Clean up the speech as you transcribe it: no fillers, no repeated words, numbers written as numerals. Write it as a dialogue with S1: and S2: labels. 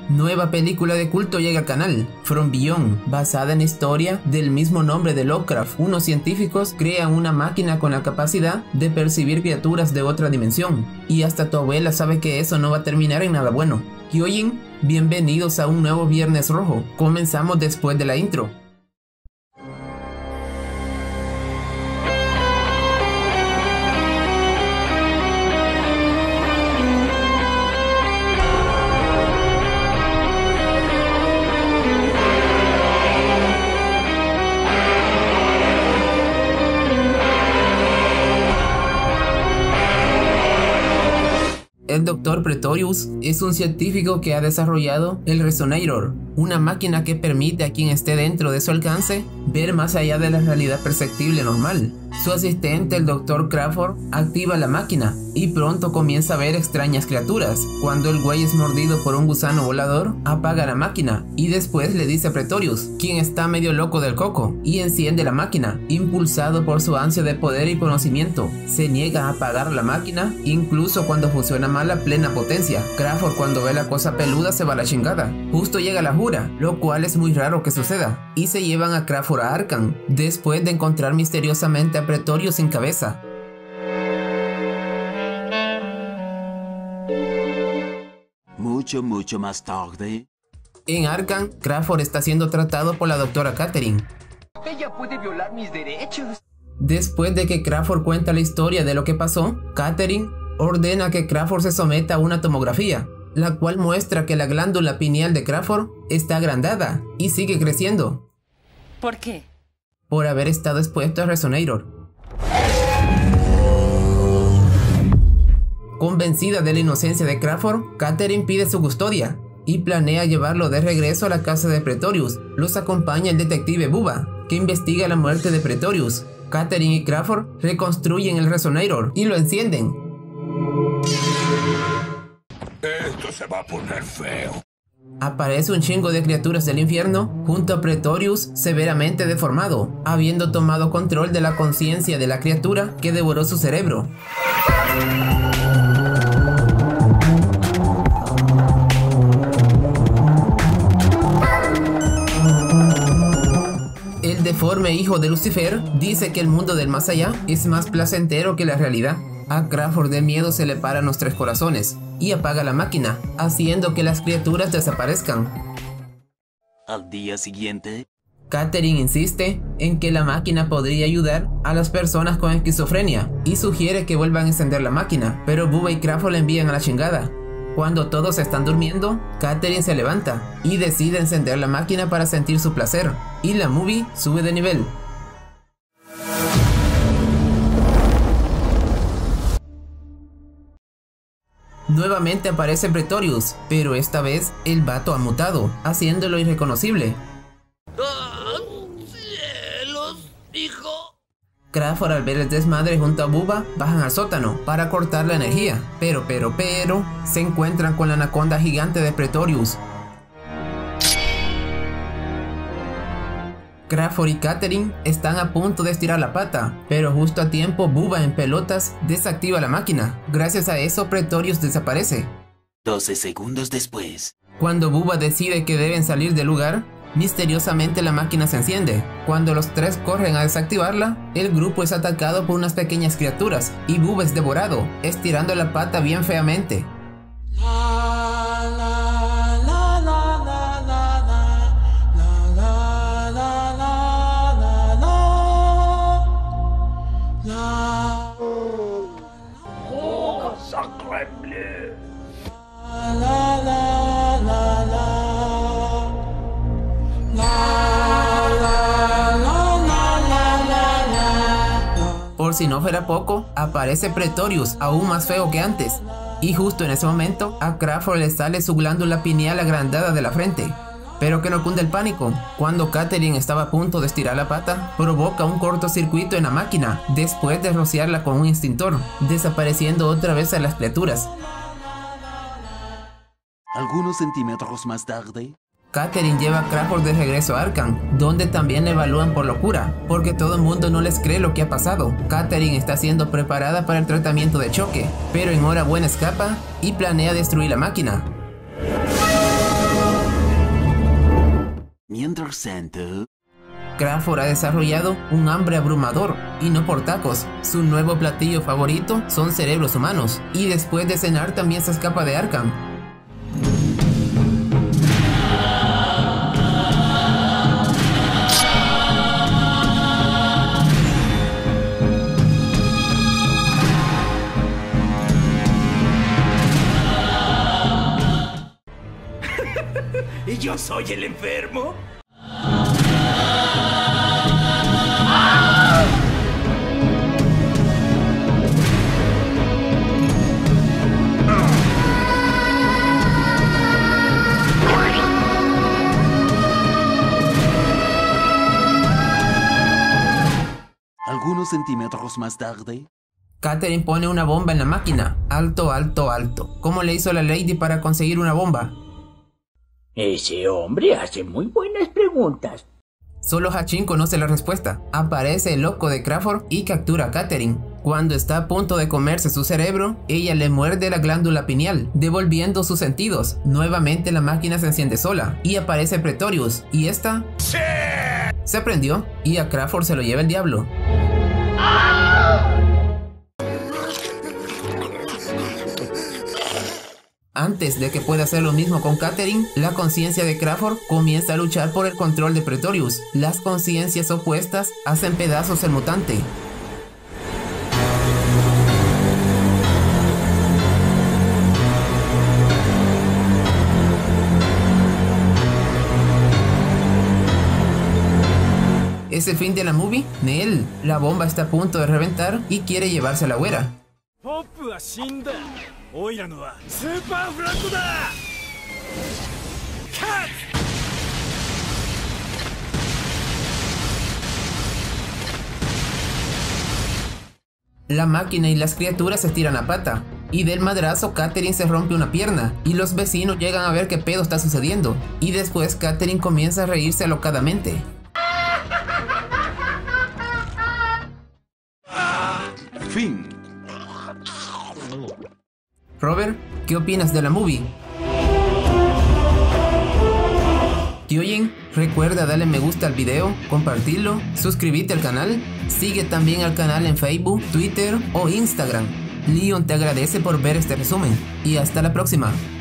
S1: Nueva película de culto llega al canal, From Beyond, basada en la historia del mismo nombre de Lovecraft. Unos científicos crean una máquina con la capacidad de percibir criaturas de otra dimensión, y hasta tu abuela sabe que eso no va a terminar en nada bueno. Kyojin, bienvenidos a un nuevo Viernes Rojo. Comenzamos después de la intro. El Dr. Pretorius es un científico que ha desarrollado el Resonator, una máquina que permite a quien esté dentro de su alcance ver más allá de la realidad perceptible normal. Su asistente, el Dr. Crawford, activa la máquina y pronto comienza a ver extrañas criaturas. Cuando el güey es mordido por un gusano volador, apaga la máquina y después le dice a Pretorius, quien está medio loco del coco, y enciende la máquina. Impulsado por su ansia de poder y conocimiento, se niega a apagar la máquina, incluso cuando funciona mal a plena potencia. Crawford, cuando ve la cosa peluda, se va a la chingada. Justo llega la jura, lo cual es muy raro que suceda, y se llevan a Crawford a Arkham, después de encontrar misteriosamente a Pretorius sin cabeza.
S2: Mucho más tarde.
S1: En Arkham, Crawford está siendo tratado por la doctora Catherine.
S3: Ella puede violar mis derechos.
S1: Después de que Crawford cuenta la historia de lo que pasó, Catherine ordena que Crawford se someta a una tomografía, la cual muestra que la glándula pineal de Crawford está agrandada y sigue creciendo.
S4: ¿Por qué?
S1: Por haber estado expuesto a Resonator. Convencida de la inocencia de Crawford, Catherine pide su custodia y planea llevarlo de regreso a la casa de Pretorius. Los acompaña el detective Bubba, que investiga la muerte de Pretorius. Catherine y Crawford reconstruyen el Resonator y lo encienden.
S5: Esto se va a poner feo.
S1: Aparece un chingo de criaturas del infierno junto a Pretorius severamente deformado, habiendo tomado control de la conciencia de la criatura que devoró su cerebro. El deforme hijo de Lucifer dice que el mundo del más allá es más placentero que la realidad. A Crawford de miedo se le paran los 3 corazones y apaga la máquina, haciendo que las criaturas desaparezcan.
S2: Al día siguiente,
S1: Catherine insiste en que la máquina podría ayudar a las personas con esquizofrenia y sugiere que vuelvan a encender la máquina, pero Bubba y Crawford la envían a la chingada. Cuando todos están durmiendo, Catherine se levanta y decide encender la máquina para sentir su placer, y la movie sube de nivel. Nuevamente aparece Pretorius, pero esta vez el vato ha mutado, haciéndolo irreconocible.
S5: ¡Cielos, hijo!
S1: Crawford, al ver el desmadre junto a Bubba, bajan al sótano para cortar la energía, pero se encuentran con la anaconda gigante de Pretorius. Crawford y Catherine están a punto de estirar la pata, pero justo a tiempo Bubba en pelotas desactiva la máquina. Gracias a eso Pretorius desaparece.
S2: 12 segundos después.
S1: Cuando Bubba decide que deben salir del lugar, misteriosamente la máquina se enciende. Cuando los 3 corren a desactivarla, el grupo es atacado por unas pequeñas criaturas y Bubba es devorado, estirando la pata bien feamente. Por si no fuera poco, aparece Pretorius, aún más feo que antes, y justo en ese momento a Crawford le sale su glándula pineal agrandada de la frente. Pero que no cunde el pánico, cuando Catherine estaba a punto de estirar la pata, provoca un cortocircuito en la máquina, después de rociarla con un extintor, desapareciendo otra vez a las criaturas.
S2: Algunos centímetros más tarde,
S1: Catherine lleva a Crawford de regreso a Arkham, donde también le evalúan por locura, porque todo el mundo no les cree lo que ha pasado. Catherine está siendo preparada para el tratamiento de choque, pero en hora buena escapa y planea destruir la máquina.
S2: 100%.
S1: Crawford ha desarrollado un hambre abrumador, y no por tacos. Su nuevo platillo favorito son cerebros humanos, y después de cenar también se escapa de Arkham.
S5: ¿Y yo soy el enfermo?
S2: Algunos centímetros más tarde.
S1: Catherine pone una bomba en la máquina. Alto, alto, alto. ¿Cómo le hizo la Lady para conseguir una bomba?
S4: Ese hombre hace muy buenas preguntas.
S1: Solo Hachin conoce la respuesta. Aparece el loco de Crawford y captura a Catherine. Cuando está a punto de comerse su cerebro, ella le muerde la glándula pineal, devolviendo sus sentidos. Nuevamente la máquina se enciende sola y aparece Pretorius, y esta se prendió y a Crawford se lo lleva el diablo. Antes de que pueda hacer lo mismo con Catherine, la conciencia de Crawford comienza a luchar por el control de Pretorius. Las conciencias opuestas hacen pedazos al mutante. ¿Es el fin de la movie? Nel, la bomba está a punto de reventar y quiere llevarse a la güera. La máquina y las criaturas se tiran a pata, y del madrazo Catherine se rompe una pierna, y los vecinos llegan a ver qué pedo está sucediendo, y después Catherine comienza a reírse alocadamente.
S2: Fin.
S1: Robert, ¿qué opinas de la movie? ¿Te oyen? Recuerda darle me gusta al video, compartirlo, suscribirte al canal, sigue también al canal en Facebook, Twitter o Instagram. Leon te agradece por ver este resumen y hasta la próxima.